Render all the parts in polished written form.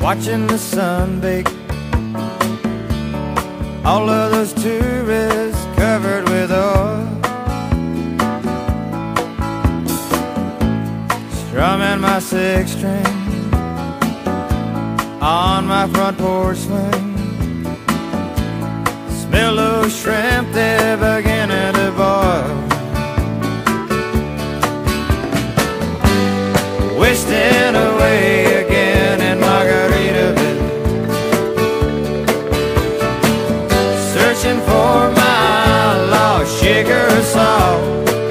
watching the sun bake. All of those tourists covered with oil, strumming my six string on my front porch swing. Smell those shrimp, they're beginning to boil. Wasting away again in Margaritaville, searching for my lost sugar salt.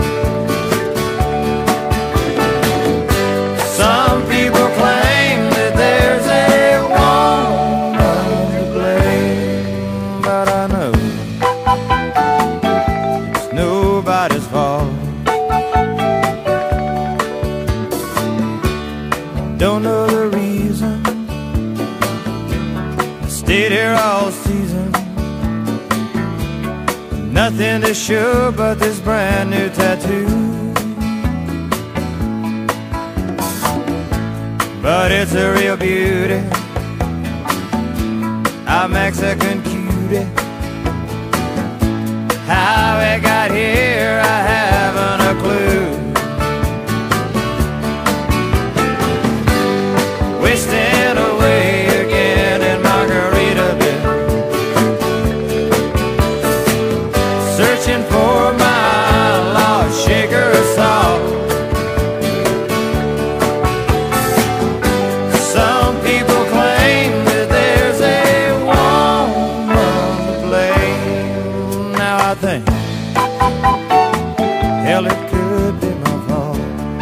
Some people claim that there's a woman to blame, but I know it's nobody's fault. Don't know the reason, stayed here all season. Nothing to show but this brand new tattoo, but it's a real beauty, a Mexican cutie. How it got here, I haven't a clue. Wasting away again in Margaritaville, searching for my lost sugar salt. Some people claim that there's a woman to blame. Now I think, hell, it could be my fault.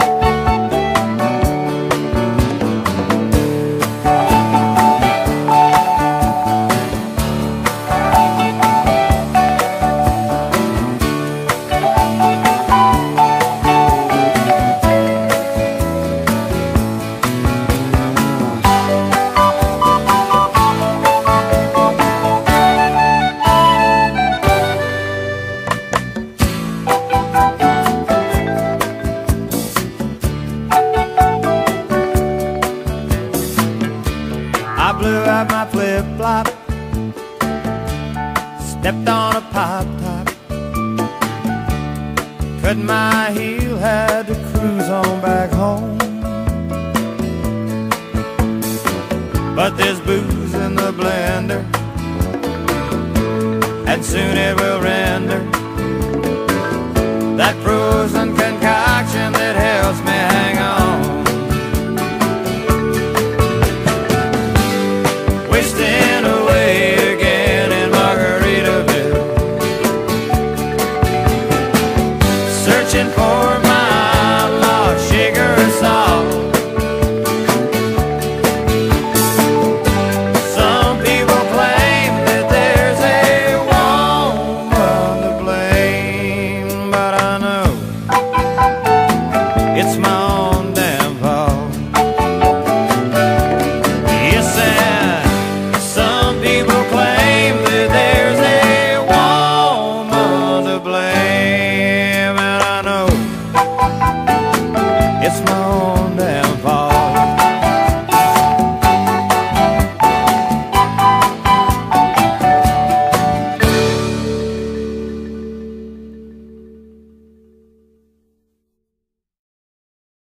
I blew out my flip-flop, stepped on a pop-top, cut my heel, had to cruise on back home. But there's booze in the blender, and soon it will render that frozen